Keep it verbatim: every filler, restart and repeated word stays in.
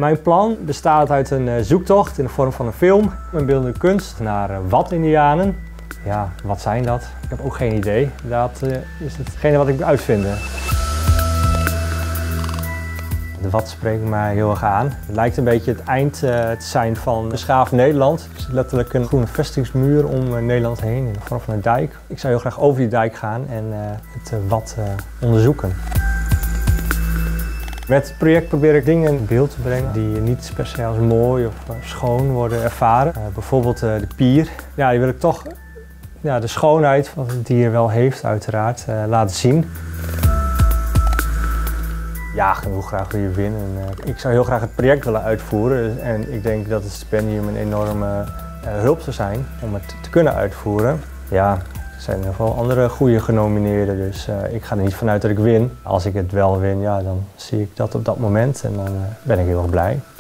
Mijn plan bestaat uit een zoektocht in de vorm van een film, een beeldende kunst, naar Wat-Indianen. Ja, wat zijn dat? Ik heb ook geen idee. Dat uh, is hetgene wat ik moet uitvinden. De Wat spreekt mij heel erg aan. Het lijkt een beetje het eind uh, te zijn van beschaafd Nederland. Er is letterlijk een groene vestigingsmuur om uh, Nederland heen in de vorm van een dijk. Ik zou heel graag over die dijk gaan en uh, het uh, Wat uh, onderzoeken. Met het project probeer ik dingen in beeld te brengen die niet per se als mooi of uh, schoon worden ervaren. Uh, bijvoorbeeld uh, de pier. Ja, die wil ik toch ja, de schoonheid wat het dier wel heeft uiteraard uh, laten zien. Ja, ik wil graag weer winnen. En, uh, ik zou heel graag het project willen uitvoeren en ik denk dat het stipendium een enorme uh, hulp zou zijn om het te kunnen uitvoeren. Ja, er zijn in ieder geval andere goede genomineerden, dus uh, ik ga er niet vanuit dat ik win. Als ik het wel win, ja, dan zie ik dat op dat moment en dan uh, ben ik heel erg blij.